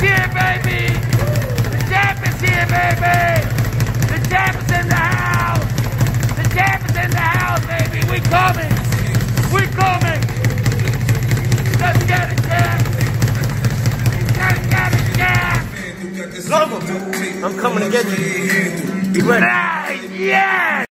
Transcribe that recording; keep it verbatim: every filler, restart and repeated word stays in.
here, baby. The champ is here, baby. The champ is in the house. The champ is in the house, baby. We coming. We coming. Let's get it, champ. Let's get it, champ. Love him. I'm coming to get you. Be ready. Yeah.